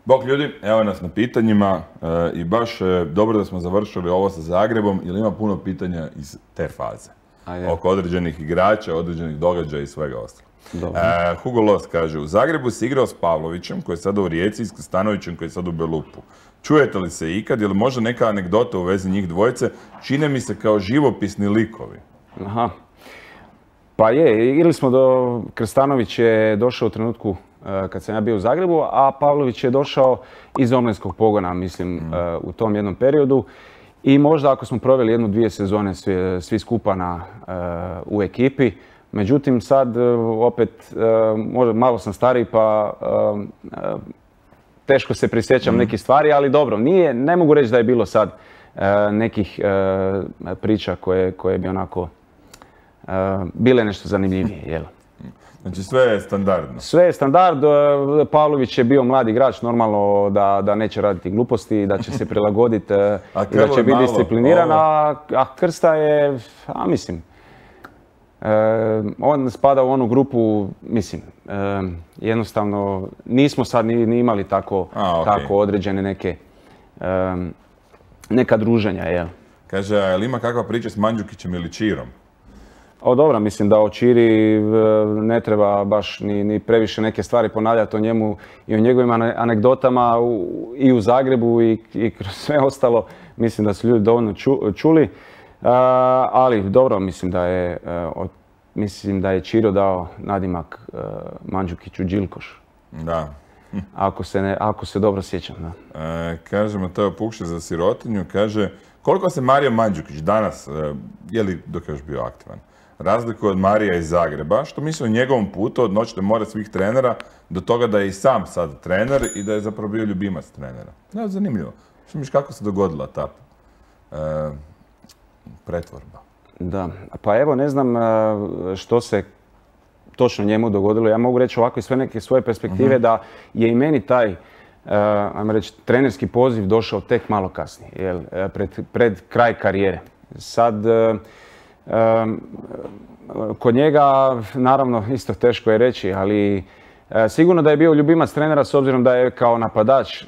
Bok ljudi, evo nas na pitanjima i baš dobro da smo završili ovo sa Zagrebom, jer ima puno pitanja iz te faze. Oko određenih igrača, određenih događaja i svega ostalog. Hugo Loss kaže, u Zagrebu si igrao s Pavlovićem, koji je sada u Rijeci, i s Stanovićem, koji je sada u Belupu. Čujete li se ikad, je li možda neka anegdota u vezi njih dvojice? Čine mi se kao živopisni likovi. Aha. Pa je, igrali smo Krstanović je došao u trenutku kad sam ja bio u Zagrebu, a Pavlović je došao iz omladinskog pogona, mislim, u tom jednom periodu. I možda ako smo proveli 1-2 sezone svi skupa u ekipi. Međutim, sad opet, možda malo sam stariji pa teško se prisjećam nekih stvari, ali dobro, ne mogu reći da je bilo sad nekih priča koje bi onako bile nešto zanimljivije, jel? Znači sve je standardno? Sve je standard. Pavlović je bio mladi igrač, normalno da neće raditi gluposti, da će se prilagoditi i da će biti discipliniran, a Krsta je, mislim, on spada u onu grupu, mislim, jednostavno nismo sad ni imali tako određene neka druženja, jel? Kaže, a jel ima kakva priča s Mandžukićem ili Čirom? Dobro, mislim da o Čiri ne treba baš ni previše neke stvari ponavljati o njemu i o njegovim anegdotama i u Zagrebu i kroz sve ostalo. Mislim da su ljudi dovoljno čuli, ali dobro, mislim da je Čiro dao nadimak Mandžukiću Đilkoš. Da. Ako se dobro sjećam, da. Kaže Mateo Pukše za sirotinju, kaže, koliko se Mario Mandžukić danas, je li dok je još bio aktivan, razlikuje od Marija iz Zagreba, što misli o njegovom putu od noćne more svih trenera do toga da je i sam sad trener i da je zapravo bio ljubimac trenera. Da, zanimljivo. Što misliš kako se dogodila ta pretvorba? Da, pa evo ne znam što se točno njemu dogodilo. Ja mogu reći ovako iz sve neke svoje perspektive da je i meni taj, ajmo reći, trenerski poziv došao tek malo kasnije, pred kraj karijere. Sad, kod njega, naravno, isto teško je reći, ali sigurno da je bio ljubimac trenera s obzirom da je kao napadač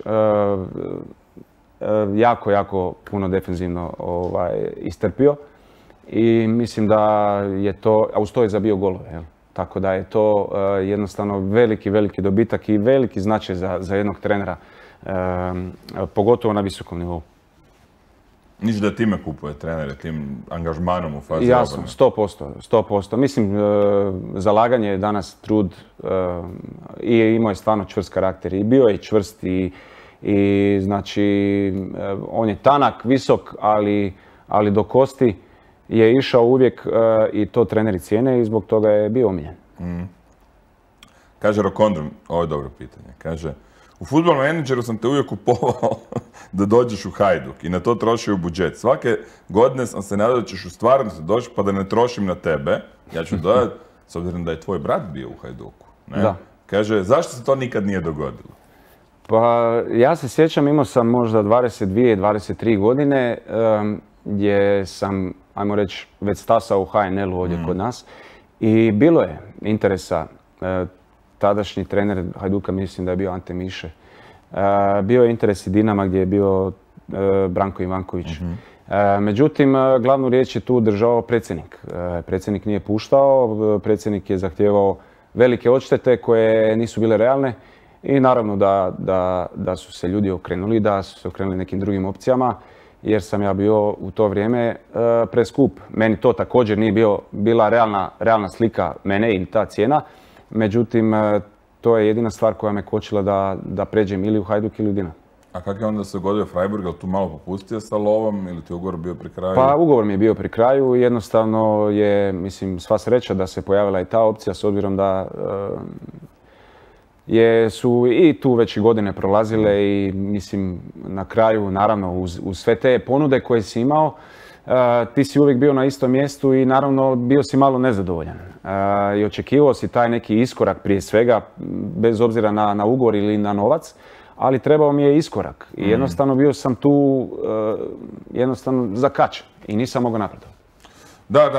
jako puno defenzivno istrpio i mislim da je to, a uz to je zabio golove, tako da je to jednostavno veliki dobitak i veliki značaj za jednog trenera, pogotovo na visokom nivou. Misliš da time kupuje trenere, tim angažmanom u fazi obrane? Jasno, 100%. Mislim, zalaganje je danas trud i imao je stvarno čvrst karakter i bio je čvrst i znači on je tanak, visok, ali do kosti je išao uvijek i to treneri cijene i zbog toga je bio omiljen. Kaže Rokondrum, ovo je dobro pitanje, kaže, u fudbalnom menadžeru sam te uvijek kupovao da dođeš u Hajduk i na to trošio budžet. Svake godine sam se nadao da ćeš u stvarnosti doći pa da ne trošim na tebe. Ja ću dodati, s obzirom da je tvoj brat bio u Hajduku. Da. Kaže, zašto se to nikad nije dogodilo? Pa ja se sjećam, imao sam možda 22-23 godine gdje sam, ajmo reći, već stasao u HNL-u ovdje kod nas i bilo je interesa. Tadašnji trener Hajduka, mislim da je bio Ante Miše. Bio je interes i Dinama gdje je bio Branko Ivanković. Međutim, glavnu riječ je tu držao predsjednik. Predsjednik nije puštao, predsjednik je zahtijevao velike odštete koje nisu bile realne i naravno da su se ljudi okrenuli, da su se okrenuli nekim drugim opcijama jer sam ja bio u to vrijeme preskup. Meni to također nije bila realna slika mene ili ta cijena. Međutim, to je jedina stvar koja me kočila da pređem ili u Hajduk ili u Dinamo. A kako je onda se dogodio Freiburg? Je li tu malo popustio sa lovom ili ti je ugovor bio pri kraju? Pa ugovor mi je bio pri kraju. Jednostavno je, mislim, sva sreća da se pojavila i ta opcija s obzirom da su i tu već godine prolazile i mislim na kraju, naravno, uz sve te ponude koje si imao, ti si uvijek bio na istom mjestu i naravno bio si malo nezadovoljan. I očekivao si taj neki iskorak prije svega, bez obzira na ugovor ili na novac, ali trebao mi je iskorak. I jednostavno bio sam tu jednostavno zakačen i nisam mogao napredovati. Da,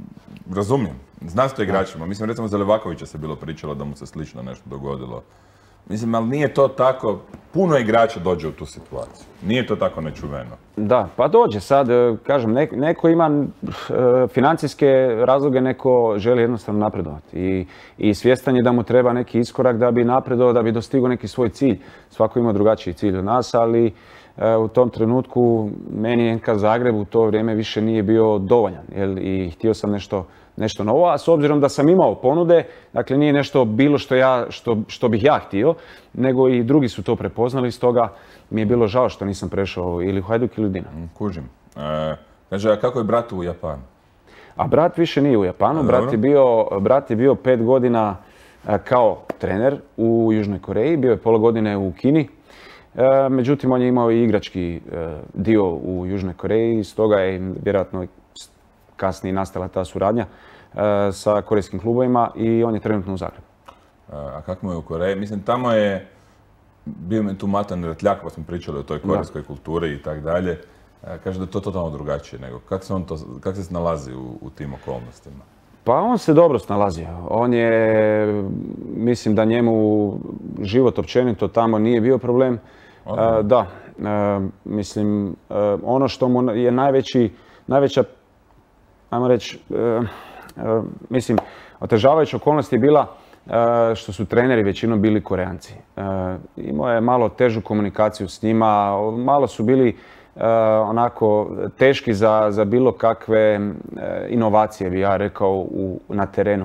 razumijem. Znaš to igračima. Mislim, recimo za Levakovića se bilo pričalo da mu se slično nešto dogodilo Mislim, ali nije to tako, puno igrača dođe u tu situaciju. Nije to tako nečuveno. Da, pa dođe sad, kažem, neko ima financijske razloge, neko želi jednostavno napredovati. I svjestan je da mu treba neki iskorak da bi napredovao, da bi dostigao neki svoj cilj. Svako ima drugačiji cilj od nas, ali u tom trenutku meni NK Zagreb u to vrijeme više nije bio dovoljan. I htio sam nešto novo, a s obzirom da sam imao ponude, dakle nije nešto bilo što bih ja htio, nego i drugi su to prepoznali, stoga mi je bilo žao što nisam prešao ili u Hajduk ili u Dinamo. Kužim. Kaže, a kako je brat u Japanu? A brat više nije u Japanu, brat je bio 5 godina kao trener u Južnoj Koreji, bio je pola godine u Kini. Međutim, on je imao i igrački dio u Južnoj Koreji, stoga je vjerojatno kasnije nastala ta suradnja sa korejskim klubovima i on je trenutno u Zagrebu. A kako mu je u Koreji? Mislim, tamo je bio mi tu Matan Retljak, pa smo pričali o toj korejskoj kulturi i tak dalje. Kaže da je to totalno drugačije nego. Kako se snalazi u tim okolnostima? Pa on se dobro snalazio. On je, mislim da njemu život općenito tamo nije bio problem. Da, mislim, ono što mu je najveća, ajmo reći, mislim, otežavajuća okolnost je bila što su treneri većinom bili Koreanci. Imao je malo težu komunikaciju s njima, malo su bili onako teški za bilo kakve inovacije, bi ja rekao, na terenu.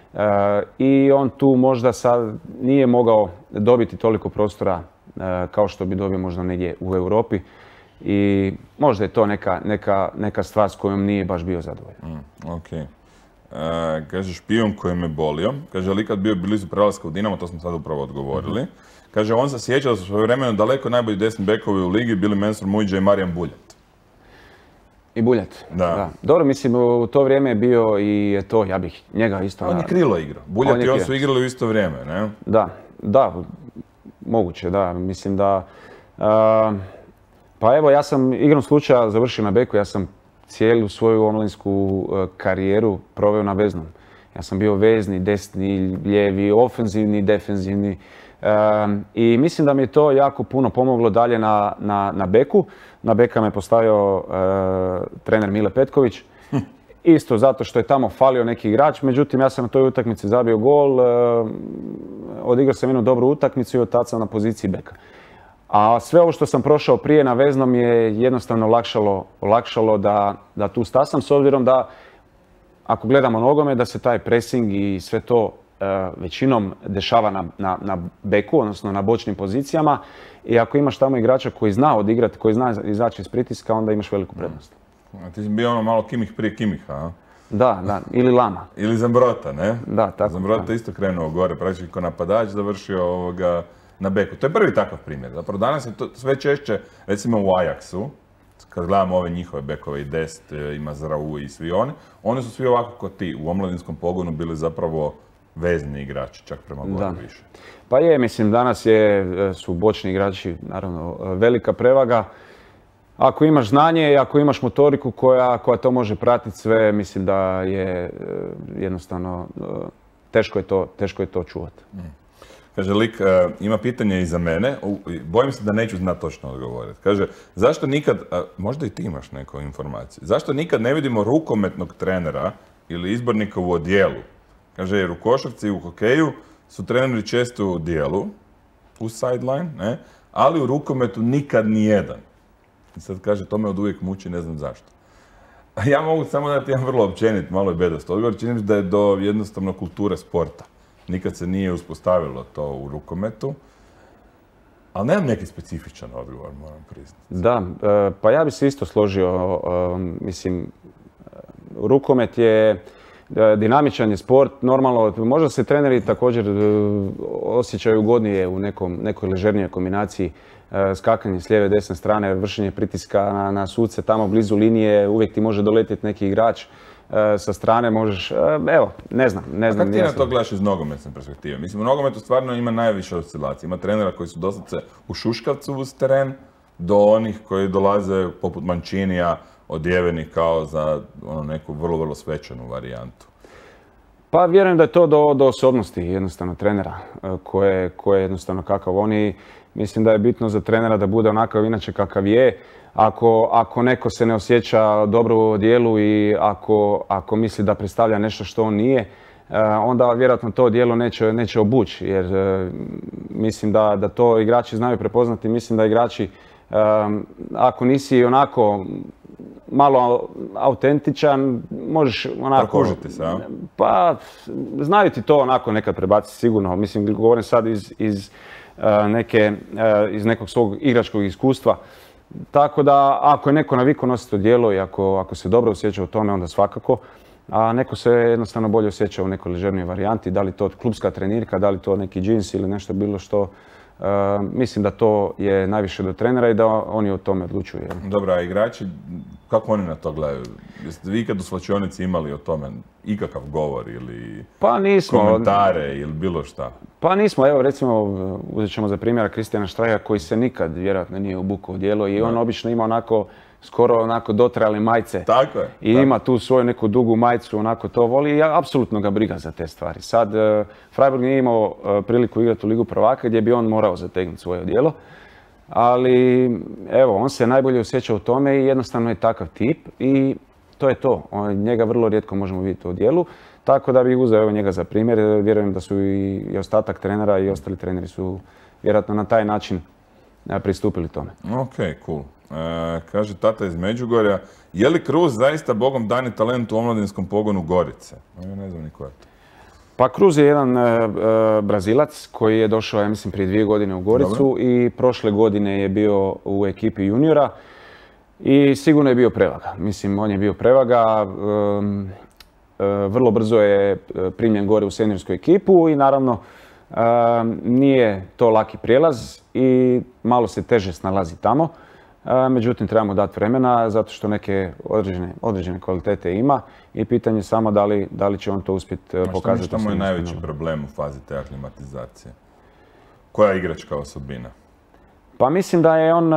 I on tu možda sad nije mogao dobiti toliko prostora kao što bi dobio možda negdje u Europi. I možda je to neka stvar s kojom nije baš bio zadovoljan. Ok. Kaže, špijun koji me bolio. Kaže, ali kad bio blizu prelaska u Dinamo, to smo sad upravo odgovorili. Kaže, on se sjeća da su svojevremeno daleko najbolji desni bekovi u ligi bili Mensur Mujdža i Marijan Buljat. I Buljat, da. Dobro, mislim, u to vrijeme je bio i to, ja bih njega isto... On je krilo igrao. Buljat i on su igrali u isto vrijeme, ne? Da, moguće, da. Mislim da... Pa evo, ja sam igrom slučaja završio na beku, ja sam cijelu svoju omladinsku karijeru proveo na veznom. Ja sam bio vezni, desni, lijevi, ofenzivni, defenzivni. I mislim da mi je to jako puno pomoglo dalje na beku. Na beka me postavio trener Mile Petković. Isto zato što je tamo falio neki igrač, međutim ja sam na toj utakmici zabio gol, odigrao sam jednu dobru utakmicu i od tad sam na poziciji beka. A sve ovo što sam prošao prije na veznom je jednostavno olakšalo da tu stasam, s obzirom da, ako gledamo nogome, da se taj pressing i sve to većinom dešava na beku, odnosno na bočnim pozicijama. I ako imaš tamo igrača koji zna odigrati, koji zna izaći iz pritiska, onda imaš veliku prednost. A ti si bio ono malo Kimih prije Kimiha, a? Da, ili Lama. Ili Zambrota, ne? Da, tako. Zambrota isto krenuo gore, praktički ko napadač, završio na beku. To je prvi takav primjer. Zapravo danas je to sve češće, recimo u Ajaxu, kad gledamo ove njihove bekove i Dest, i Mazraoui i svi oni su svi ovako kao ti, u omladinskom pogonu bili zapravo vezni igrači, čak prema gore više. Pa je, mislim, danas su bočni igrači, naravno, velika prevaga. Ako imaš znanje i ako imaš motoriku koja to može pratiti sve, mislim da je jednostavno, teško je to čuvati. Kaže, lik ima pitanje i za mene, bojim se da neću znati točno odgovoriti. Kaže, zašto nikad, možda i ti imaš neku informaciju, zašto nikad ne vidimo rukometnog trenera ili izbornika u odjelu? Kaže, jer u košarci i u hokeju su treneri često u odjelu, u sideline, ne? Ali u rukometu nikad nijedan. I sad kaže, to me od uvijek muči, ne znam zašto. Ja mogu samo dati jedan vrlo općenit, malo je bedast odgovor, čini mi se da je do jednostavno kulture sporta. Nikad se nije uspostavilo to u rukometu, ali nemam neki specifičan odgovor, moram priznati. Da, pa ja bih se isto složio. Mislim, rukomet je dinamičan je sport, normalno, možda se treneri također osjećaju ugodnije u nekoj ležernijoj kombinaciji, skakanje s lijeve, desne strane, vršenje pritiska na suce tamo blizu linije, uvijek ti može doletiti neki igrač. Sa strane možeš, evo, ne znam. A kako ti na to gledaš iz nogometne perspektive? Mislim, u nogometu stvarno ima najviše oscilacije. Ima trenera koji su doslovce u šuškavcu uz teren, do onih koji dolaze poput Mancinija, odjevenih kao za neku vrlo, vrlo svečanu varijantu. Pa vjerujem da je to do osobnosti jednostavno trenera, koje je jednostavno kakav oni. Mislim da je bitno za trenera da bude onakav inače kakav je. Ako neko se ne osjeća dobro u dijelu i ako misli da predstavlja nešto što on nije, onda vjerojatno to djelo neće obući. Jer mislim da to igrači znaju prepoznati. Mislim da igrači, ako nisi onako malo autentičan, možeš onako... Prokužiti se, a? Pa, znaju ti to onako nekad prebaciti sigurno. Mislim, govorim sad iz nekog svog igračkog iskustva. Tako da, ako je neko navikao nositi to djelo i ako se dobro osjeća u tome, onda svakako. A neko se jednostavno bolje osjeća u nekoj ležernijoj varijanti. Da li to klubska trenirka, da li to neki džins ili nešto bilo što. Mislim da to je najviše do trenera i da oni o tome odlučuju. Dobro, a igrači, kako oni na to gledaju? Jeste vi ikad u slačionici imali o tome ikakav govor ili komentare ili bilo šta? Pa nismo, evo recimo uzet ćemo za primjera Kristijana Štrajka koji se nikad vjerojatno nije obukao u djelo i on obično ima onako skoro onako dotrajale majice. Tako je. I ima tu svoju neku dugu majicu, onako to voli i apsolutno ga briga za te stvari. Sad, Freiburg nije imao priliku igrati u Ligu prvaka gdje bi on morao zategnuti svoje odijelo. Ali, evo, on se najbolje osjeća u tome i jednostavno je takav tip i to je to. Njega vrlo rijetko možemo vidjeti u odijelu. Tako da bih uzeo njega za primjer. Vjerujem da su i ostatak trenera i ostali treneri su vjerojatno na taj način pristupili tome. Ok, cool. Kaže tata iz Međugorja, je li Kruz zaista bogom dani talent u omladinskom pogonu Gorice? Ja ne znam ni ko je to. Pa Kruz je jedan Brazilac koji je došao, ja mislim, prije 2 godine u Goricu. Dobre. I prošle godine je bio u ekipi juniora i sigurno je bio prevaga. Mislim, on je bio prevaga. Vrlo brzo je primljen gore u seniorsku ekipu i naravno nije to laki prijelaz i malo se teže snalazi tamo. Međutim, trebamo dati vremena zato što neke određene kvalitete ima i pitanje je samo da li će on to uspjeti pokazati. Što mu je najveći problem u fazi te aklimatizacije? Koja je igračka osobina? Pa mislim da je on,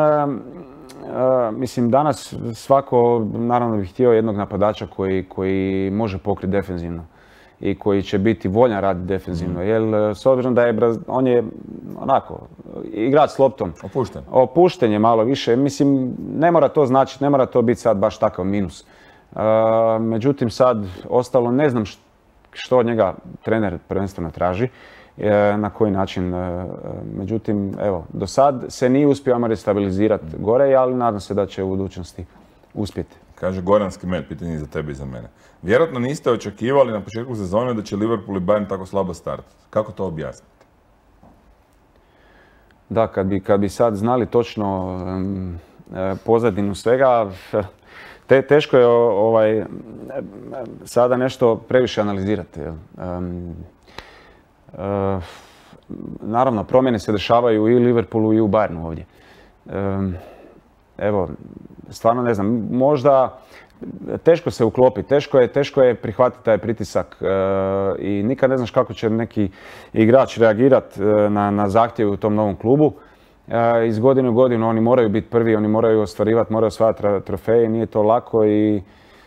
danas svako naravno bi htio jednog napadača koji može pokriti defenzivno i koji će biti voljan raditi defenzivno. Jer s obzirom da on je onako igrač s loptom. Opušten. Opušten je malo više. Mislim, ne mora to značiti, ne mora to biti sad baš takav minus. Međutim, sad ostalo ne znam što od njega trener prvenstveno traži, na koji način. Međutim, evo, do sad se nije uspio stabilizirati gore, ali nadam se da će u budućnosti uspjeti. Kaže Goranski Med, pitanje je za tebe i za mene. Vjerojatno niste očekivali na početku sezone da će Liverpool i Bayern tako slabo startati. Kako to objasniti? Da, kad bi sad znali točno pozadinu svega, teško je sada nešto previše analizirati. Naravno, promjene se dešavaju i u Liverpoolu i u Bayernu ovdje. Evo, stvarno ne znam, možda teško se uklopiti, teško je prihvatiti taj pritisak i nikad ne znaš kako će neki igrač reagirati na zahtjeve u tom novom klubu. Iz godine u godinu oni moraju biti prvi, oni moraju ostvarivati, moraju osvajati trofeje, nije to lako i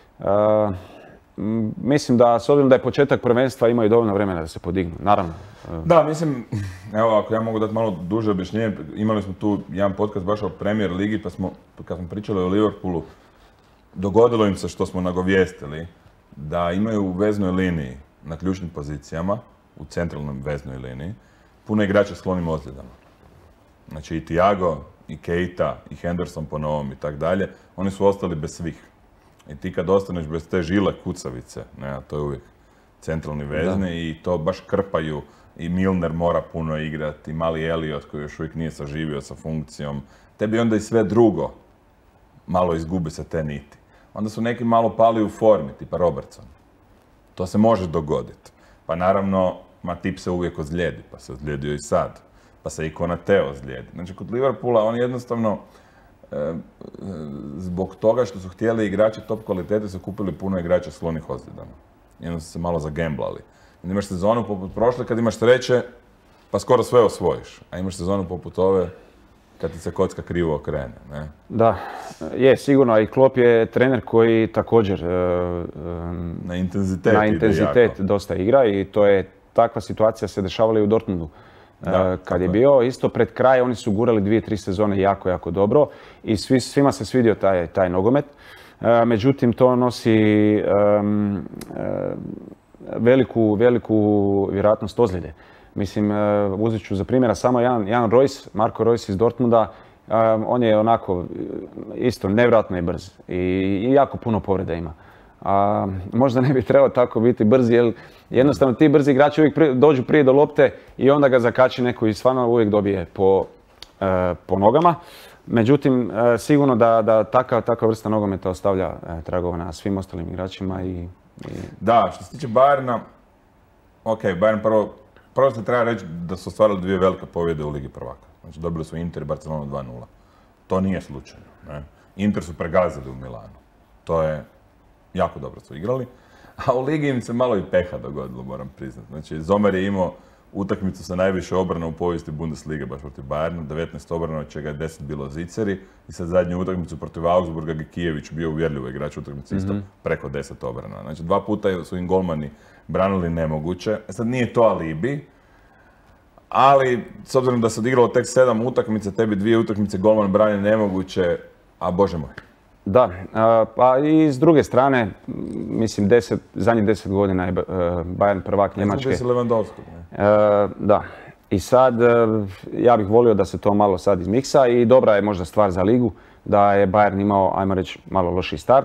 mislim da, s obzirom da je početak prvenstva, imaju dovoljno vremena da se podignu, naravno. Da, mislim, evo ako ja mogu dati malo duže objašnjenje, imali smo tu jedan podcast baš o Premier ligi, pa kad smo pričali o Liverpoolu, dogodilo im se što smo nagovijestili, da imaju u veznoj liniji, na ključnim pozicijama, u centralnoj veznoj liniji, puno igrača s sklonim ozljedama. Znači i Thiago, i Keita, i Henderson po novom i tak dalje, oni su ostali bez svih. I ti kad ostaneš bez te žile kucavice, to je uvijek centralni vezni i to baš krpaju. I Milner mora puno igrati, i mali Elliot koji još uvijek nije saživio sa funkcijom. Tebi onda i sve drugo malo izgubi sa te niti. Onda su neki malo pali u formi, tipa Robertson. To se može dogoditi. Pa naravno, Matip se uvijek ozlijedi, pa se ozlijedio i sad. Pa se i Konate ozlijedi. Znači, kod Liverpoola oni jednostavno zbog toga što su htjeli igrače top kvalitete su kupili puno igrača sklonih ozljedama. I onda su se malo zagemblali. Imaš sezonu poput prošle kad imaš sreće, pa skoro sve osvojiš. A imaš sezonu poput ove, kad ti se kocka krivo okrene, ne? Da, je sigurno, a i Klopp je trener koji također na intenzitet dosta igra i to je takva situacija se dešavala i u Dortmundu. Kad je bio isto pred kraj, oni su gurali 2-3 sezone jako dobro i svima se svidio taj nogomet. Međutim, to nosi veliku vjerojatnost ozljede. Mislim, uzet ću za primjera samo Jan Royce, Marco Royce iz Dortmunda. On je onako isto nevjerojatno i brz i jako puno povreda ima. Možda ne bi trebao tako biti brz, jer jednostavno ti brzi igrači uvijek dođu prije do lopte i onda ga zakači neko i stvarno uvijek dobije po nogama. Međutim, sigurno da takva vrsta nogometa ostavlja tragova na svim ostalim igračima. Da, što se tiče Bayerna, Bayern prvo se treba reći da su ostvarili 2 velike pobjede u Ligi prvaka. Znači dobili su Inter i Barcelonu 2-0. To nije slučajno. Ne? Inter su pregazili u Milanu. To je jako dobro su igrali. A u Ligi im se malo i peha dogodilo, moram priznati. Znači, Zomer je imao utakmicu sa najviše obrana u povijesti Bundeslige, baš protiv Bayerna, 19 obrana, od čega je 10 bilo Ziceri. I sad zadnju utakmicu protiv Augsburga Gikijević bio uvjerljivo igrač utakmice isto preko 10 obrana. Znači, 2 puta su im golmani branili nemoguće. Sad nije to alibi, ali s obzirom da se odigralo tek 7 utakmica, tebi 2 utakmice golman brani nemoguće, a bože moj. Da, pa i s druge strane, mislim, zadnjih 10 godina je Bayern prvak Njemačke. Izgubio se Lewandowski. Da. I sad, ja bih volio da se to malo sad izmiksa i dobra je možda stvar za ligu, da je Bayern imao, ajmo reći, malo lošiji start.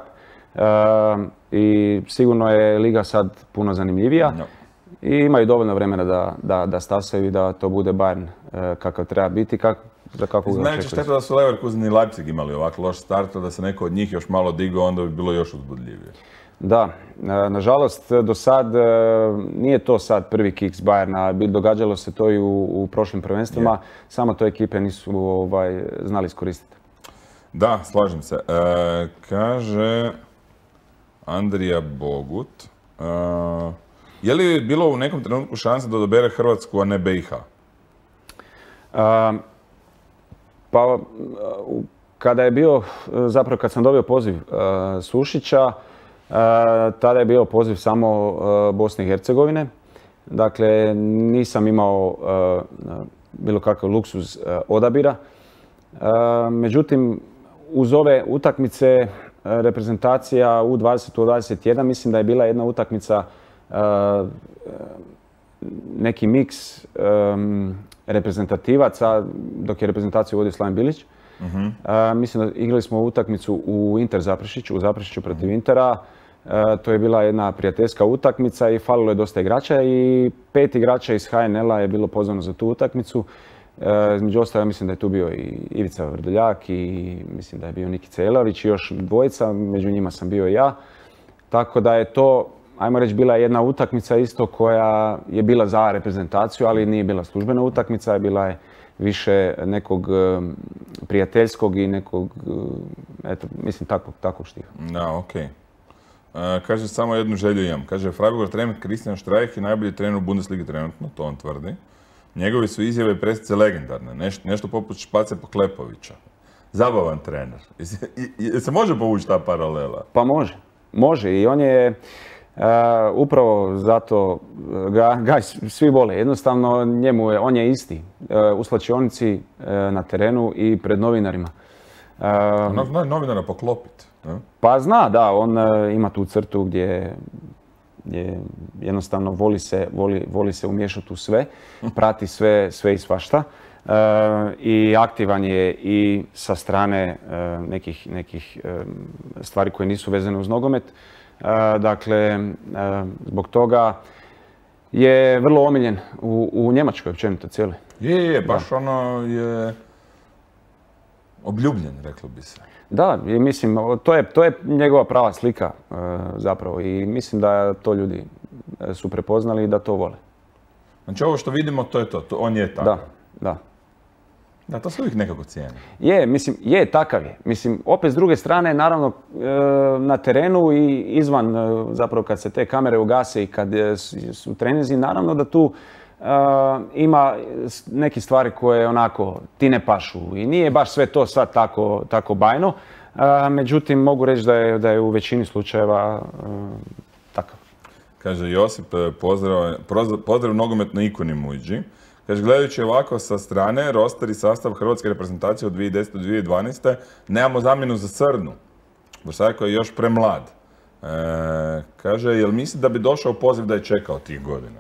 I sigurno je liga sad puno zanimljivija. I imaju dovoljno vremena da stasaju i da to bude Bayern kakav treba biti. Znači šteta da su Leverkusen i Leipzig imali ovako loš start, da se neko od njih još malo digao, onda bi bilo još uzbudljivije. Da, nažalost do sad nije to sad prvi kiks Bayerna, događalo se to i u prošlim prvenstvima, samo to ekipe nisu znali iskoristiti. Da, slažem se. Kaže Andrija Bogut, je li bilo u nekom trenutku šanse da odabere Hrvatsku, a ne BiH? Pa, kada je bio, zapravo kad sam dobio poziv Sušića, tada je bio poziv samo Bosne i Hercegovine. Dakle, nisam imao bilo kakav luksuz odabira. Međutim, uz ove utakmice reprezentacija U20, U21, mislim da je bila jedna utakmica, neki miks reprezentativaca, dok je reprezentaciju vodio Slaven Bilić. Mislim da igrali smo utakmicu u Inter Zaprešiću, u Zaprešiću protiv Intera. To je bila jedna prijateljska utakmica i falilo je dosta igrača i 5 igrača iz HNL-a je bilo pozvano za tu utakmicu. Između ostalo, mislim da je tu bio i Ivica Vrdoljak i mislim da je bio Nikica Jelavić i još dvojica, među njima sam bio i ja. Tako da je to, ajmo reći, bila jedna utakmica isto koja je bila za reprezentaciju, ali nije bila službena utakmica, bila je više nekog prijateljskog i nekog, eto, mislim, takvog štiha. Da, okej. Kaže, samo jednu želju imam. Kaže, Freiburger trener Christian Streich je najbolji trener u Bundesligi trenutno, to on tvrdi. Njegovi su izjave i presice legendarne, nešto poput Špace Poklepovića. Zabavan trener. Se može povući ta paralela? Pa može i on je upravo zato ga svi vole. Jednostavno on je isti u slačionici, na terenu i pred novinarima. Zna novinara poklopiti. Pa zna, da, on ima tu crtu gdje jednostavno voli se umiješati u sve, prati sve i svašta i aktivan je i sa strane nekih stvari koje nisu vezane uz nogomet. Dakle, zbog toga je vrlo omiljen u Njemačkoj općenito cijeli. Je, baš ono je obljubljen, reklo bi se. Da, i mislim, to je njegova prava slika zapravo i mislim da to ljudi su prepoznali i da to vole. Znači ovo što vidimo, to je to, on je takav. Da. Da, to se uvijek nekako cijeni. Je, takav je. Mislim, opet s druge strane, naravno, na terenu i izvan, zapravo kad se te kamere ugase i kad su treninzi, naravno da tu ima neke stvari koje onako ti ne pašu i nije baš sve to sad tako bajno. Međutim, mogu reći da je u većini slučajeva takav. Kaže Josip, pozdrav nogometnoj ikoni Mujdži. Kaže, gledajući ovako sa strane, roster i sastav hrvatske reprezentacije od 2010. do 2012. nemamo zamjenu za Srnu. Borsajko je još premlad. Kaže, jel misli da bi došao poziv da je čekao tih godina?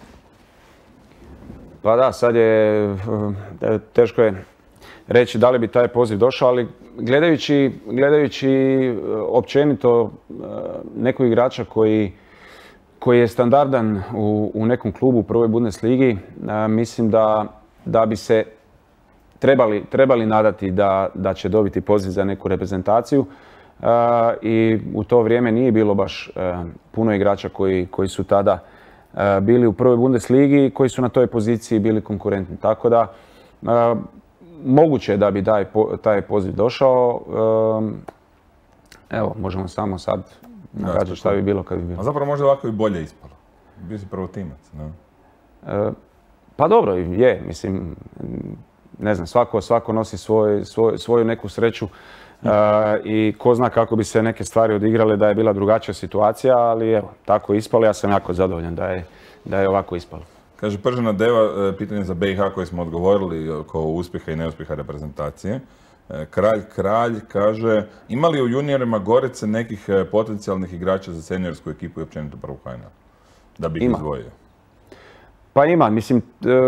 Pa da, sad je teško je reći da li bi taj poziv došao, ali gledajući općenito nekog igrača koji je standardan u nekom klubu u prvoj Bundesligi, mislim da bi se trebali nadati da će dobiti poziv za neku reprezentaciju. I u to vrijeme nije bilo baš puno igrača koji su tada bili u prvoj Bundesligi i koji su na toj poziciji bili konkurentni. Tako da moguće je da bi taj poziv došao. Evo, možemo samo sad nagađati šta bi bilo kad bi bilo. A zapravo možda ovako i bolje ispalo. Bio si prvotimac, ne? Pa dobro, je. Mislim, ne znam, svako nosi svoju neku sreću. I ko zna kako bi se neke stvari odigrale da je bila drugačija situacija, ali evo, tako je ispalo. Ja sam jako zadovoljan da je ovako ispalo. Kaže Pržena Deva, pitanje za BiH koje smo odgovorili oko uspjeha i neuspjeha reprezentacije. Kralj kaže, ima li u juniorima Gorice nekih potencijalnih igrača za seniorsku ekipu i općenito prvu HNL? Da bi ih izdvojio. Pa ima, mislim,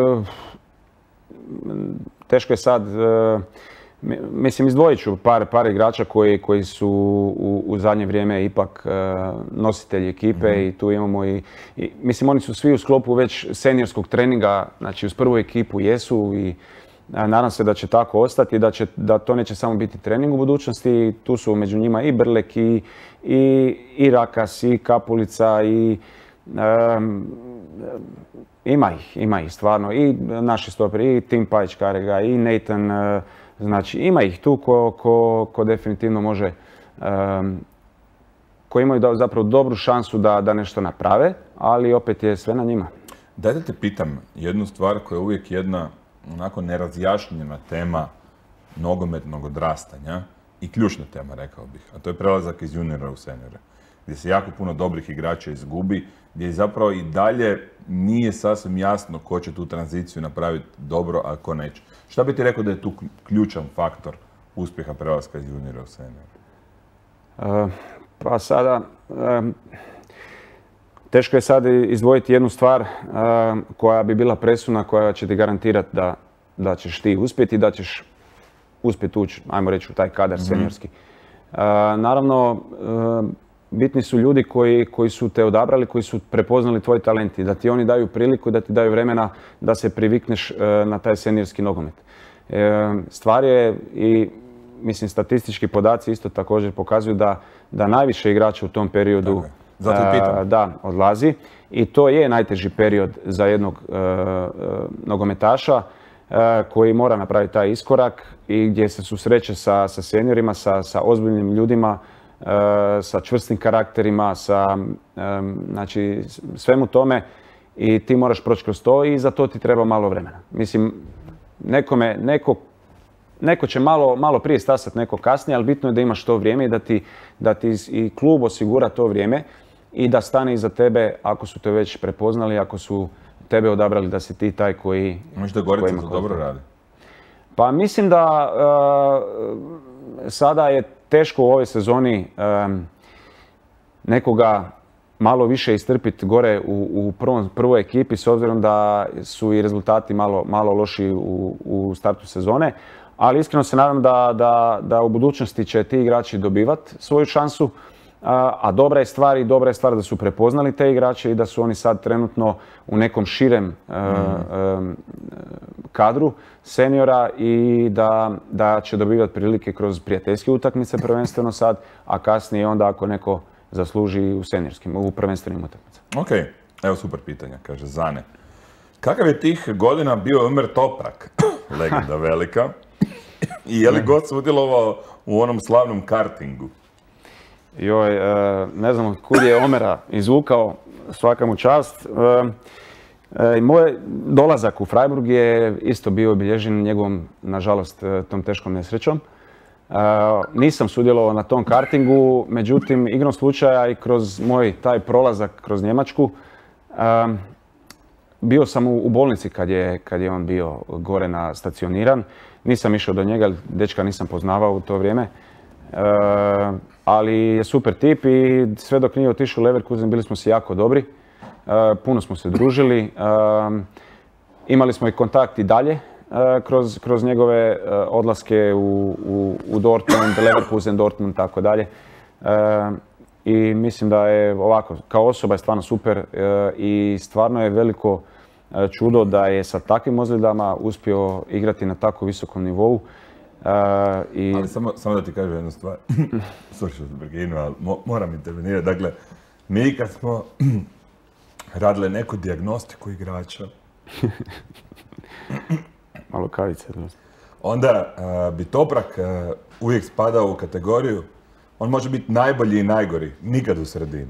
teško je sad, mislim izdvojit ću par igrača koji su u zadnje vrijeme ipak nositelji ekipe i tu imamo mislim oni su svi u sklopu već seniorskog treninga, znači uz prvu ekipu jesu i nadam se da će tako ostati, da to neće samo biti trening u budućnosti. Tu su među njima i Brlek i Rakas i Kapulica i ima ih stvarno i naši stoperi i Tim Pajić-Karega i Nathan. Znači ima ih tu ko definitivno može, koji imaju zapravo dobru šansu da nešto naprave, ali opet je sve na njima. Dajte te pitam jednu stvar koja je uvijek jedna onako nerazjašnjena tema nogometnog odrastanja i ključna tema, rekao bih, a to je prelazak iz juniora u seniore, gdje se jako puno dobrih igrača izgubi, gdje zapravo i dalje nije sasvim jasno ko će tu tranziciju napraviti dobro, a ko neće. Šta bi ti rekao da je tu ključan faktor uspjeha prelaska iz juniora u seniore? Pa sada, teško je sad izdvojiti jednu stvar koja bi bila presudna, koja će ti garantirati da ćeš ti uspjeti i da ćeš uspjeti ući, ajmo reći, u taj kadar seniorski. Naravno, bitni su ljudi koji su te odabrali, koji su prepoznali tvoj talent i da ti oni daju priliku, da ti daju vremena da se privikneš na taj seniorski nogomet. Stvar je i, mislim, statistički podaci isto također pokazuju da najviše igrača u tom periodu odlazi i to je najteži period za jednog nogometaša koji mora napraviti taj iskorak i gdje se susreće sa seniorima, sa ozbiljnim ljudima, sa čvrstim karakterima, znači svemu tome i ti moraš proći kroz to i za to ti treba malo vremena. Mislim, neko će malo prije stasati, neko kasnije, ali bitno je da imaš to vrijeme i da ti i klub osigura to vrijeme i da stane iza tebe ako su te već prepoznali, ako su tebe odabrali da si ti taj koji... Možeš da Gorica to dobro radi? Pa mislim da sada je teško u ovoj sezoni nekoga malo više istrpiti gore u prvoj ekipi s obzirom da su i rezultati malo loši u startu sezone. Ali iskreno se nadam da u budućnosti će ti igrači dobivati svoju šansu. A dobra je stvar da su prepoznali te igrače i da su oni sad trenutno u nekom širem kadru seniora i da će dobivati prilike kroz prijateljske utakmice prvenstveno sad, a kasnije onda ako neko zasluži u prvenstvenim utakmicama. Ok, evo super pitanja, kaže Zane. Kakav je tih godina bio Ömer Toprak, legenda velika, i je li god sudjelovao u onom slavnom kartingu? Joj, ne znam kud je Omera izvukao, svaka mu čast. Moj dolazak u Freiburg je isto bio obilježen njegovom, nažalost, tom teškom nesrećom. Nisam sudjelovao na tom kartingu, međutim, igrom slučaja i kroz moj taj prolazak kroz Njemačku, bio sam u bolnici kad je on bio gore stacioniran. Nisam išao do njega, dečka nisam poznavao u to vrijeme. Ali je super tip i sve dok nije otišao u Leverkusen bili smo si jako dobri. Puno smo se družili. Imali smo i kontakt i dalje kroz njegove odlaske u Dortmund, Leverkusen, Dortmund, tako dalje. I mislim da je ovako, kao osoba je stvarno super i stvarno je veliko čudo da je sa takvim ozljedama uspio igrati na tako visokom nivou. Ali samo da ti kažem jednu stvar, slušaj se Berginu, ali moram intervenirati. Dakle, mi kad smo radili neku dijagnostiku igrača, malo kavice, onda bi Toprak uvijek spadao u kategoriju, on može biti najbolji i najgori, nikad u sredini.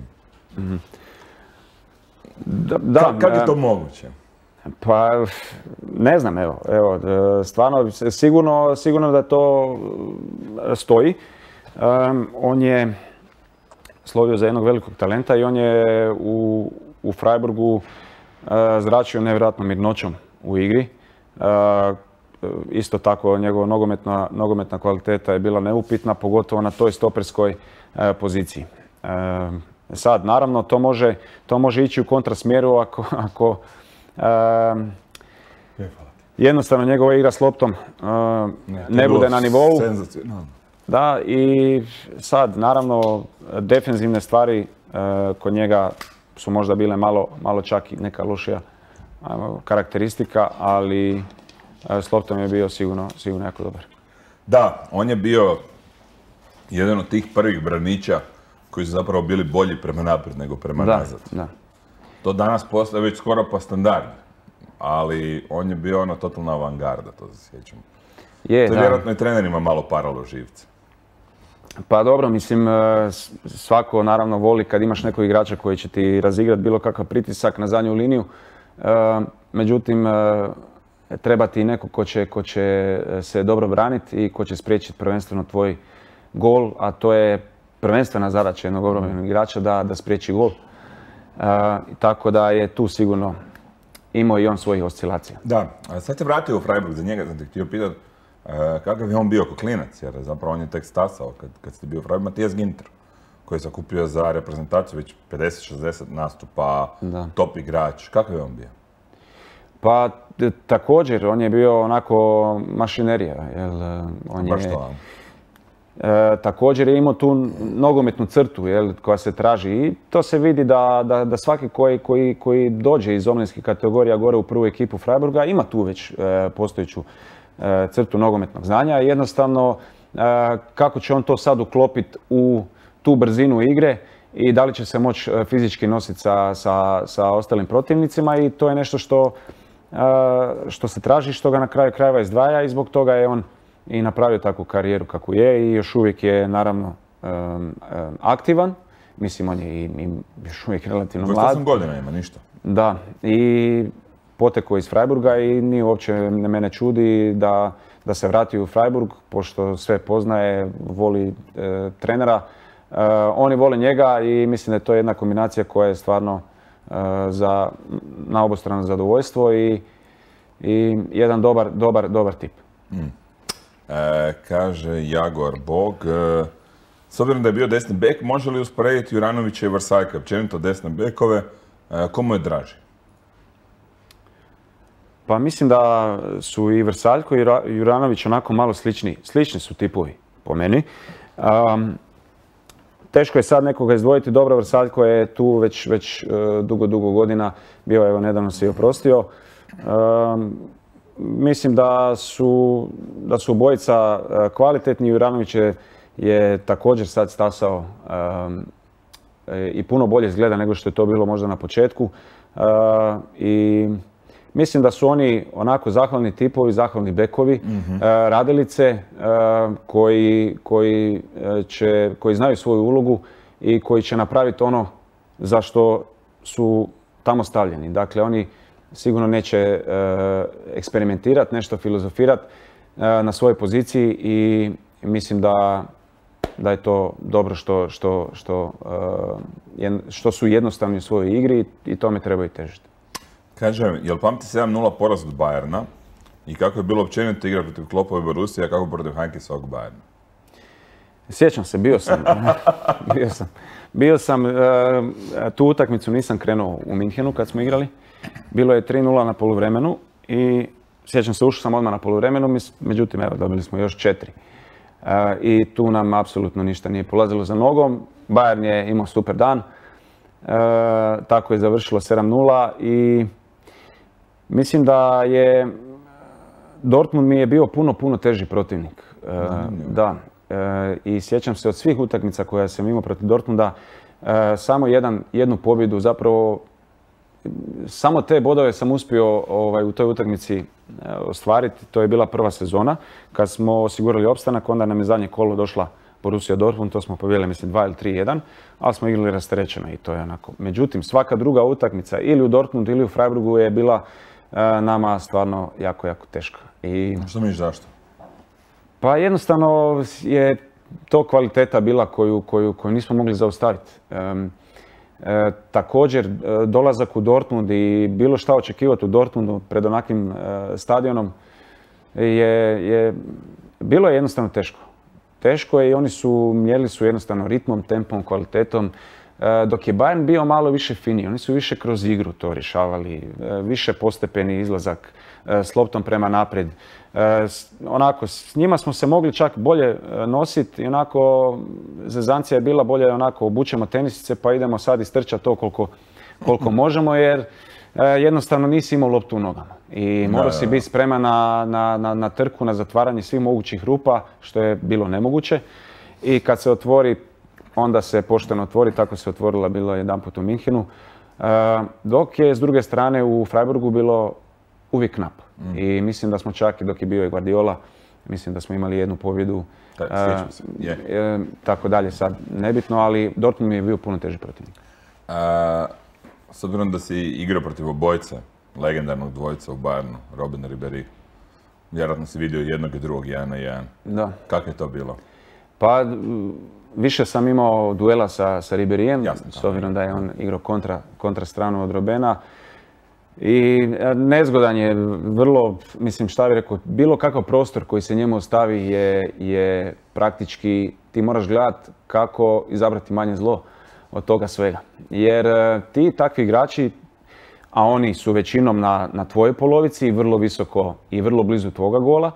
Kako je to moguće? Pa, ne znam, evo, stvarno, sigurno da to stoji. On je slovio za jednog velikog talenta i on je u Freiburgu zračio nevjerojatnom mirnoćom u igri. Isto tako, njegova nogometna kvaliteta je bila neupitna, pogotovo na toj stoperskoj poziciji. Sad, naravno, to može ići u kontrasmjeru ako jednostavno njegova igra s loptom ne bude na nivou. Da, i sad, naravno, defenzivne stvari kod njega su možda bile malo čak i neka lošija karakteristika, ali s loptom je bio sigurno jako dobar. Da, on je bio jedan od tih prvih braniča koji su zapravo bili bolji prema naprijed nego prema nazad. Da. To danas postaje već skoro pa standard, ali on je bio ono totalna avangarda, to se sjećam. To je vjerojatno i trenerima malo paralo živce. Pa dobro, mislim, svako naravno voli kad imaš nekog igrača koji će ti razigrati bilo kakav pritisak na zadnju liniju. Međutim, treba ti neko ko će se dobro braniti i ko će spriječiti prvenstveno tvoj gol, a to je prvenstvena zadaća jednog obrambenog igrača da spriječi gol. Tako da je tu sigurno imao i on svojih oscilacija. Da, a sad se vratio u Freiburg, za njega sam te htio pitati kakav je on bio kao klinac, jer zapravo on je tek stasao kad ste bio u Freiburg. Matijas Ginter, koji je sakupio za reprezentaciju već 50-60 nastupa, top igrač. Kakav je on bio? Pa također, on je bio onako mašinerija. Baš to. Također je imao tu nogometnu crtu koja se traži i to se vidi da svaki koji dođe iz omladinskih kategorija gore u prvu ekipu Freiburga ima tu već postojeću crtu nogometnog znanja. Jednostavno, kako će on to sad uklopiti u tu brzinu igre i da li će se moći fizički nositi sa ostalim protivnicima i to je nešto što se traži, što ga na kraju krajeva izdvaja i zbog toga je on i napravio takvu karijeru kakvu je i još uvijek je naravno aktivan. Mislim, on je i još uvijek relativno mlad. 28 godina ima, ništa. Da, i potekao iz Freiburga i nije uopće mene čudi da se vrati u Freiburg, pošto sve poznaje, voli trenera. Oni vole njega i mislim da je to jedna kombinacija koja je stvarno na obostrano zadovoljstvo i jedan dobar tip. Kaže Jagor Bog, s obzirom da je bio desni bek, može li usporediti Juranovića i Vrsaljka, općenito desne bekove, komu je draži? Pa mislim da su i Vrsaljko i Juranović onako malo slični. Slični su tipovi, po meni. Teško je sad nekoga izdvojiti. Dobro, Vrsaljko je tu već dugo godina. Bio, evo, nedavno se i oprostio. Mislim da su obojica kvalitetni. Juranović je također sad stasao i puno bolje izgleda nego što je to bilo možda na početku. I mislim da su oni onako zahvalni tipovi, zahvalni bekovi, radilice koji znaju svoju ulogu i koji će napraviti ono za što su tamo stavljeni. Dakle, oni sigurno neće eksperimentirati, nešto filozofirati na svojoj poziciji i mislim da je to dobro što su jednostavni u svojoj igri i tome trebaju težiti. Kažem, jel pamti 7-0 poraz od Bayerna i kako je bilo općenito igra protiv Kloppove Borussia, a kako protiv Heinkesovog Bayerna? Sjećam se, bio sam. Tu utakmicu nisam krenuo u Minhenu kad smo igrali. Bilo je 3-0 na poluvremenu i sjećam se, ušao sam odmah na poluvremenu, međutim, evo, dobili smo još 4. I tu nam apsolutno ništa nije polazilo za nogom. Bayern je imao super dan. Tako je završilo 7-0 i mislim da je Dortmund mi je bio puno teži protivnik. Da. I sjećam se od svih utakmica koje sam imao protiv Dortmunda, samo jednu pobjedu, zapravo samo te bodove sam uspio u toj utakmici ostvariti. To je bila prva sezona. Kad smo osigurali opstanak, onda nam je zadnje kolo došla Borussia Dortmund, to smo pobjedili, mislim, 2 ili 3-1, ali smo igrali rasterećeno i to je onako. Međutim, svaka druga utakmica ili u Dortmundu ili u Freiburgu je bila nama stvarno jako teška. Što misliš zašto? Pa jednostavno je to kvaliteta bila koju nismo mogli zaustaviti. Također, dolazak u Dortmund i bilo šta očekivati u Dortmundu pred onakvim stadionom bilo je jednostavno teško. Teško je i oni su mjerili jednostavno ritmom, tempom, kvalitetom, dok je Bayern bio malo više finiji. Oni su više kroz igru to rješavali, više postepeni izlazak s loptom prema naprijed. Onako, s njima smo se mogli čak bolje nositi i onako zezancija je bila bolje, onako obučemo tenisice pa idemo sad istrčati to koliko možemo, jer jednostavno nisi imao loptu u nogama i morao si biti spreman na trku, na zatvaranje svih mogućih rupa, što je bilo nemoguće. I kad se otvori, onda se pošteno otvori, tako se otvorila bilo jedanput u Minhenu. Dok je s druge strane u Freiburgu bilo uvijek knap. I mislim da smo čak i dok je bio i Guardiola, mislim da smo imali jednu pobjedu. Tako dalje, sad nebitno, ali Dortmund mi je bio puno teži protivnik. S obzirom da si igrao protiv obojice, legendarnog dvojica u Bayernu, Robben i Ribéry, vjerojatno si vidio jednog i drugog 1-1. Da. Kako je to bilo? Pa, više sam imao duela sa Ribéryjem, s obzirom da je on igrao kontra stranu od Robbena. I nezgodan je vrlo, mislim, šta bih rekao, bilo kakav prostor koji se njemu ostavi je praktički, ti moraš gledati kako izabrati manje zlo od toga svega. Jer ti takvi igrači, a oni su većinom na tvojoj polovici, vrlo visoko i vrlo blizu tvoga gola,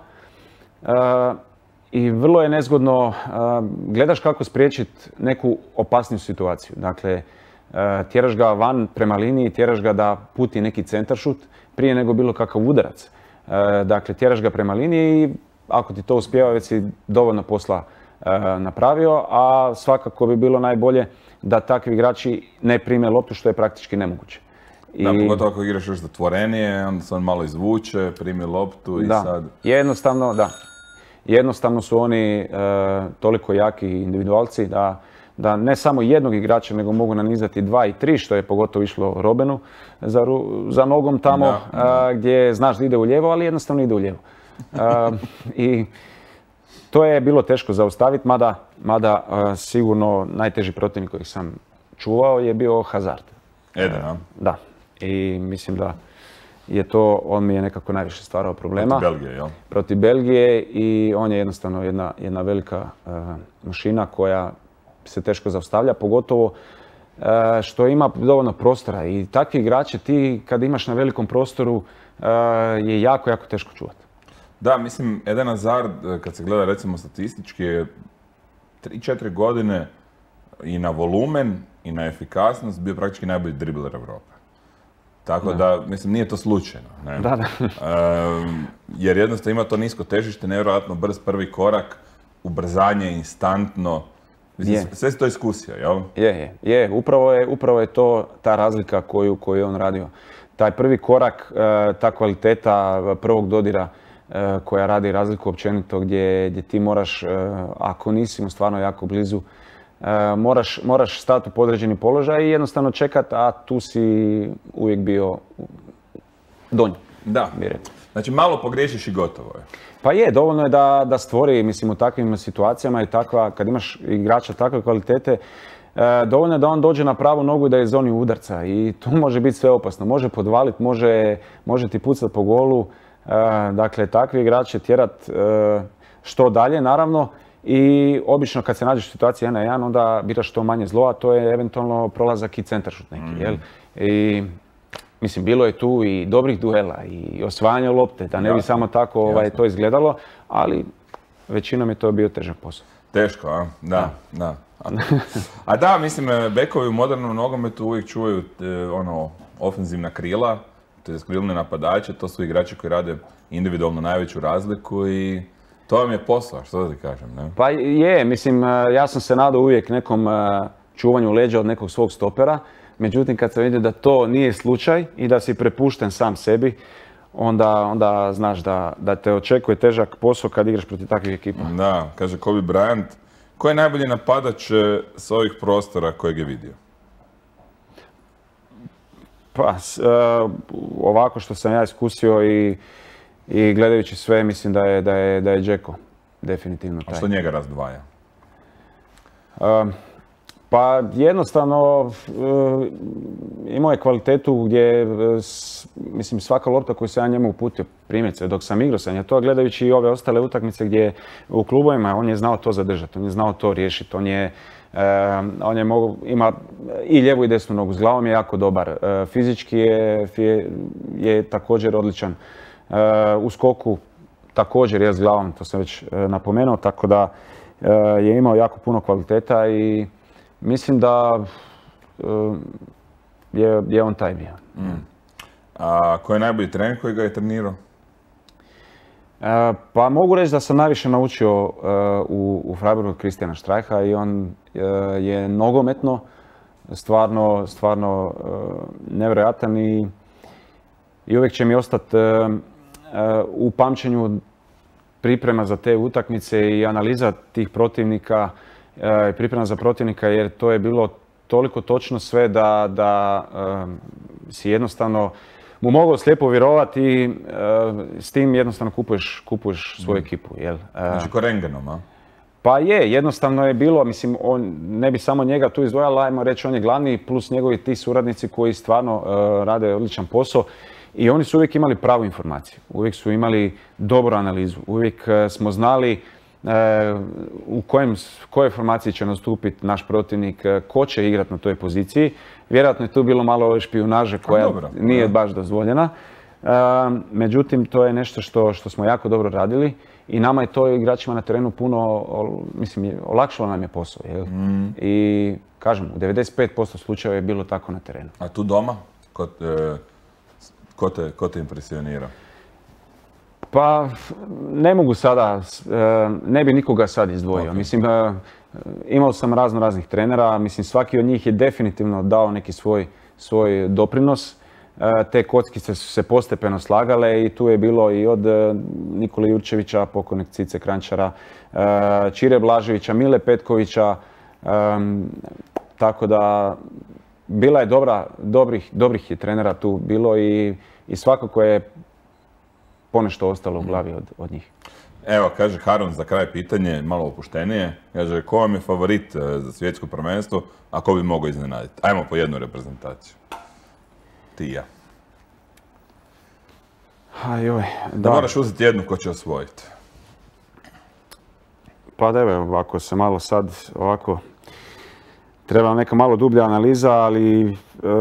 i vrlo je nezgodno, gledaš kako spriječiti neku opasniju situaciju. Dakle, tjeraš ga van prema liniji, tjeraš ga da puti neki centaršut prije nego bilo kakav udarac. Dakle, tjeraš ga prema liniji i ako ti to uspijeva, već si dovoljno posla napravio, a svakako bi bilo najbolje da takvi igrači ne prime loptu, što je praktički nemoguće. Da, pogotovo ako igraš još zatvorenije, onda se on malo izvuče, primi loptu i sad... Jednostavno su oni toliko jaki individualci da ne samo jednog igrača, nego mogu nanizati 2 i 3, što je pogotovo išlo Robbenu za nogom tamo, gdje znaš da ide u lijevo, ali jednostavno ide u lijevo. I to je bilo teško zaustaviti, mada sigurno najteži protivnik kojeg sam čuvao je bio Hazard. Da. I mislim da je to, on mi je nekako najviše stvarao problema. Protiv Belgije, jel? Protiv Belgije i on je jednostavno jedna velika mašina koja se teško zaustavlja, pogotovo što ima dovoljno prostora. I takvi igrače ti kad imaš na velikom prostoru je jako teško čuvati. Da, mislim, Eden Hazard, kad se gleda recimo statistički, je 3-4 godine i na volumen i na efikasnost bio praktički najbolji dribler Europe. Tako da, mislim, nije to slučajno. Ne? Da. Jer jednostavno ima to nisko težište, nevjerojatno brz prvi korak, ubrzanje instantno. Mislim, sve si to iskusio, jel? Je. Upravo je to ta razlika koju je on radio. Taj prvi korak, ta kvaliteta prvog dodira koja radi razliku općenito, gdje ti moraš, ako nisi mu stvarno jako blizu, moraš stati u podređeni položaj i jednostavno čekati, a tu si uvijek bio donji. Da, znači malo pogriješiš i gotovo je. Pa je, dovoljno je da stvori, mislim, u takvim situacijama i kad imaš igrača takve kvalitete, dovoljno je da on dođe na pravu nogu i da je zoni udarca i tu može biti sve opasno. Može podvaliti, može ti pucati po golu. Dakle, takvi igrače tjerat što dalje, naravno. I obično kad se nađeš u situaciji 1-1, onda biraš što manje zlo, a to je eventualno prolazak i centaršut neki, jel? I mislim, bilo je tu i dobrih duela i osvajanja lopte, da ne bi samo tako to izgledalo, ali većinom je to bio težak posao. Teško, a? Da. A da, mislim, bekovi u modernom nogometu uvijek čuvaju ofenzivna krila, to je krilne napadače, to su igrači koji rade individualno najveću razliku i to vam je posao, što da ti kažem, ne? Pa je, mislim, ja sam se nadao uvijek nekom čuvanju leđa od nekog svog stopera, međutim kad sam vidio da to nije slučaj i da si prepušten sam sebi, onda znaš da te očekuje težak posao kad igraš protiv takvih ekipa. Da, kaže Kobe Bryant, ko je najbolji napadač s ovih prostora kojeg je vidio? Pa, ovako što sam ja iskusio i gledajući sve, mislim da je Džeko definitivno taj. A što njega razdvaja? Pa jednostavno imao je kvalitetu gdje, mislim, svaka lopta koju sam ja njemu uputio, primjerice, dok sam igrao sam ja to, gledajući i ove ostale utakmice gdje u klubovima, on je znao to zadržati, on je znao to riješiti, ima i lijevu i desnu nogu, s glavom je jako dobar, fizički je također odličan, u skoku također je s glavom, to sam već napomenuo, tako da je imao jako puno kvaliteta i mislim da je on taj bio. A ko je najbolji trener koji ga je trenirao? Pa mogu reći da sam najviše naučio u Freiburgu Kristijana Štrajha i on je nogometno stvarno nevjerojatan i uvijek će mi ostati u pamćenju priprema za te utakmice i analiza tih protivnika i priprema za protivnika, jer to je bilo toliko točno sve da si jednostavno mu mogao slijepo vjerovati i s tim jednostavno kupuješ svoju ekipu. Znači ko rengenom, a? Pa jednostavno je bilo, mislim, on ne bi samo njega tu izdvojala, ajmo reći, on je glavni, plus njegovi ti suradnici koji stvarno rade odličan posao. I oni su uvijek imali pravu informaciju, uvijek su imali dobru analizu, uvijek smo znali u kojoj formaciji će nastupiti naš protivnik, ko će igrati na toj poziciji. Vjerojatno je tu bilo malo špijunaže koja nije baš dozvoljena. Međutim, to je nešto što smo jako dobro radili i nama je to igračima na terenu puno, mislim, olakšalo nam je posao. I kažem, u 95% slučajeva je bilo tako na terenu. A tu doma? Ko te impresionira? Pa, ne mogu sada, ne bi nikoga sad izdvojio. Mislim, imao sam raznih trenera, mislim, svaki od njih je definitivno dao neki svoj doprinos. Te kockice su se postepeno slagale i tu je bilo i od Nikole Jurčevića, pokojnog Cice Kranjčara, Čire Blaževića, Mile Petkovića, tako da bila je dobrih je trenera tu bilo i svakako je ponešto ostalo u glavi od njih. Evo, kaže Harun za kraj pitanje, malo opuštenije. Kaže, ko vam je favorit za svjetsko prvenstvo, a ko bi mogao iznenaditi? Ajmo po jednu reprezentaciju. Ti i ja. Da moraš uzeti jednu ko će osvojiti. Pa da evo, ako se malo sad ovako treba neka malo dublja analiza, ali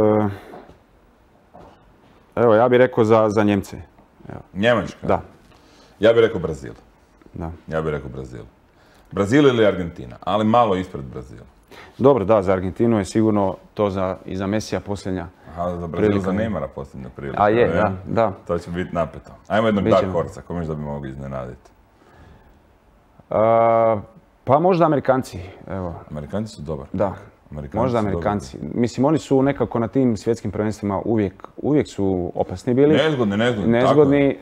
evo, ja bih rekao za Njemce. Njemačka? Da. Ja bih rekao Brazil. Da. Ja bih rekao Brazil. Brazil ili Argentina, ali malo ispred Brazila. Dobro, da, za Argentinu je sigurno to i za Mesija posljednja prilika. Za Brazil za Neymara posljednja prilika. A je, da. To će biti napeto. Ajmo jednog Dark Horsa, ko misliš da bi mogli iznenaditi? Pa možda Amerikanci, evo. Amerikanci su dobar. Da, možda Amerikanci. Mislim, oni su nekako na tim svjetskim prvenstvima uvijek su opasni bili. Nezgodni.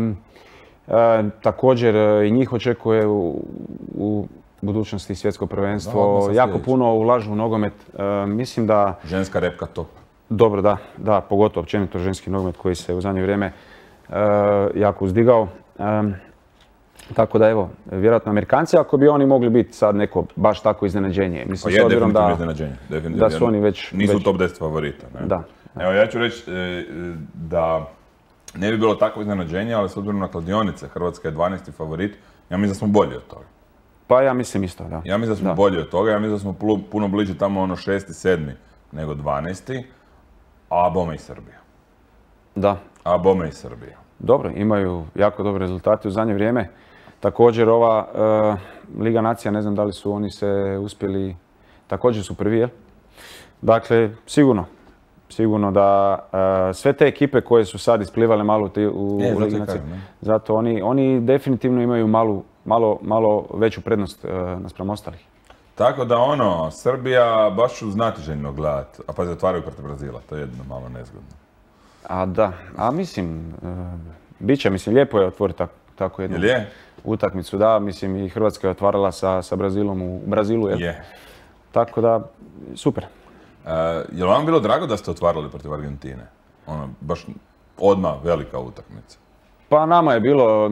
Također i njih očekuje u budućnosti svjetsko prvenstvo. Jako puno ulažu u nogomet. Mislim da... Ženska repka top. Dobro, da, pogotovo općenito ženski nogomet koji se u zadnje vrijeme jako uzdigao. Tako da evo, vjerojatno Amerikanci, ako bi oni mogli biti sad neko baš tako iznenađenje. Mislim, je definitivno iznenađenje. Da su oni već... Nisu top 10 favorita. Ne? Da. Evo, ja ću reći da ne bi bilo tako iznenađenje, ali s obzirom na kladionice, Hrvatska je 12. favorit, ja mislim da smo bolji od toga. Pa ja mislim isto, da. Ja mislim da smo bolji od toga, ja mislim da smo puno bliže tamo 6. 7. nego 12. A bome i Srbija. Da. A bome i Srbija. Dobro, imaju jako dobre rezultate u zadnje vrijeme. Također ova Liga nacija, ne znam da li su oni se uspjeli, također su prvi, jel? Dakle, sigurno da sve te ekipe koje su sad isplivale malo u Ligi nacija, zato oni definitivno imaju malo veću prednost naspram ostalih. Tako da Srbija baš ću znatiželjno gledati, a pa zatvaraju protiv Brazila, to je jedno malo nezgodno. Mislim, bit će, lijepo je otvoriti tako jednu utakmicu, da, mislim i Hrvatska je otvarala sa Brazilom u Brazilu, jel? Je. Tako da, super. Je li vam bilo drago da ste otvarali protiv Argentine? Baš odmah velika utakmica. Pa nama je bilo,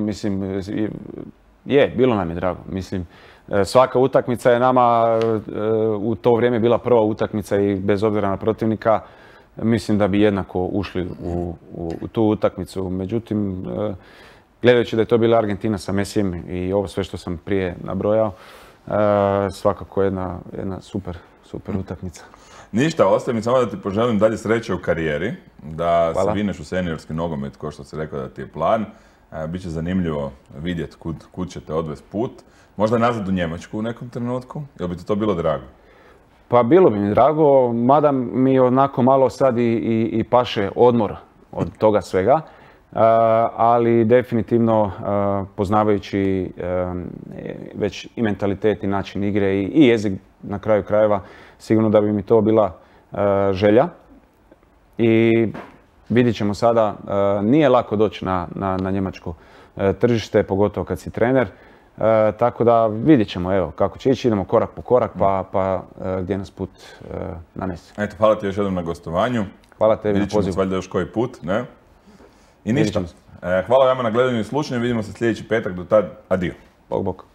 bilo nam je drago. Mislim, svaka utakmica je nama u to vrijeme bila prva utakmica i bez obzira na protivnika, mislim da bi jednako ušli u tu utakmicu. Međutim, gledajući da je to bila Argentina sa Messijem i ovo sve što sam prije nabrojao, svakako jedna super utakmica. Ništa, ostaje mi samo da ti poželim dalje sreće u karijeri, da se vineš u seniorski nogomet, kao što si rekao da ti je plan. Biće zanimljivo vidjeti kud će te odvesti put. Možda nazad u Njemačku u nekom trenutku, jel bi ti to bilo drago? Pa bilo bi mi drago, mada mi onako malo sad i paše odmor od toga svega. Ali definitivno poznavajući već i mentalitet i način igre i jezik na kraju krajeva, sigurno da bi mi to bila želja. I vidjet ćemo sada, nije lako doći na njemačko tržište, pogotovo kad si trener. Tako da vidjet ćemo evo, kako će ići, idemo korak po korak pa gdje nas put nanese. Eto, hvala ti još jednom na gostovanju. Hvala tebi na pozivu. Vidjet ćemo valjda još koji put, ne? I ništa. Hvala vama na gledanju i slušanju. Vidimo se sljedeći petak. Do tad, adio. Bog, bog.